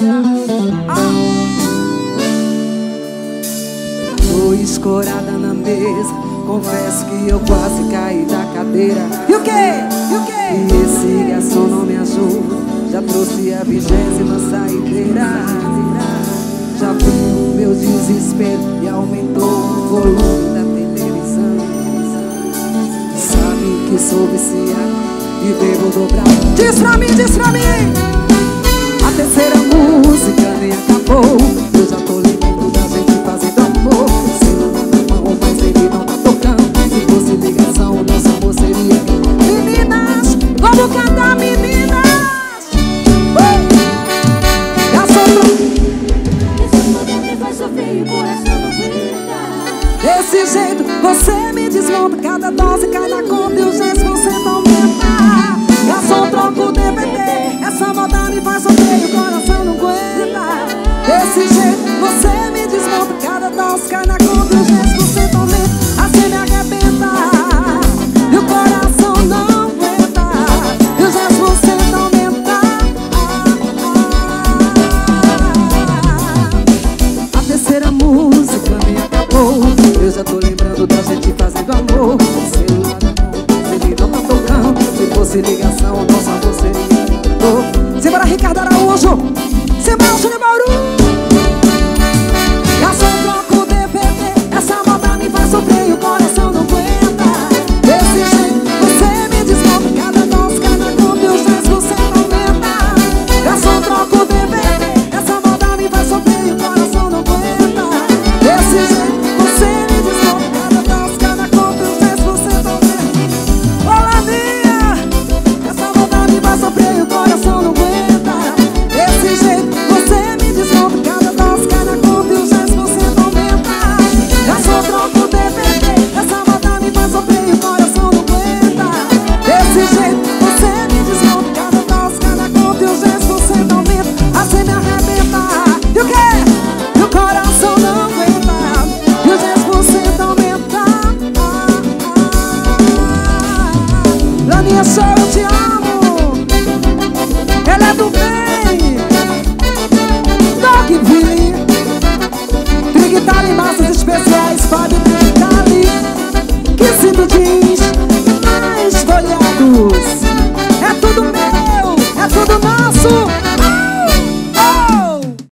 Tô escorada na mesa, confesso que eu quase caí da cadeira. E o quê? E o quê? E esse garçom não me ajuda, já trouxe a 20ª saideira. Já viu o meu desespero e aumentou o volume da televisão. Sabe que sou viciado e bebo dobrado. Diz pra mim, diz pra mim. A terceira música nem acabou, eu já tô lembrando da gente fazendo amor. Celular na mão, mas ele não tá tocando. Se fosse ligação, nosso amor seria. Meninas, vamos cantar, meninas. Desse jeito você me desmonta, cada dose cai na conta e o gesto você não aumenta. Garçom, troca o DVD, essa moda me faz sofrer e o coração não aguenta. Desse jeito você me desmonta, cada dose cai na conta e o gesto você não aumenta. Assim me arrebenta e o coração não aguenta. E o gesto você não aumenta. A terceira música nem acabou, eu já tô lembrando da gente fazendo amor. Celular na mão, ele não tá tocando. Se fosse ligação, nosso amor seria. Simbora, Ricardo Araújo. Simbora, Júnior Mauro. Garçom, troca o DVD, essa moda me faz sofrer e o coração não aguenta. Desse jeito Você me desmonta, cada dose cai na conta e os gestos você não aumenta. Garçom, troca o DVD, essa moda me faz sofrer e o coração não aguenta. desse jeito Você me desmonta, cada dose cai na conta e os gestos você não aumenta. Olá, minha, essa moda me faz sofrer e o coração não aguenta. desse jeito Você me desmonta, cada dose cai na conta e os gestos você não aumenta. Garçom, troca o DVD, essa moda me faz sofrer e o coração não aguenta. desse jeito Você me desmonta, cada dose cai na conta e os gestos você não aumenta. Assim me arrebenta. E o quê? E o coração não aguenta. E os gestos você não aumenta. Laninha, só eu te amo. Ela é do bem. Dogville, Triguitali, Massa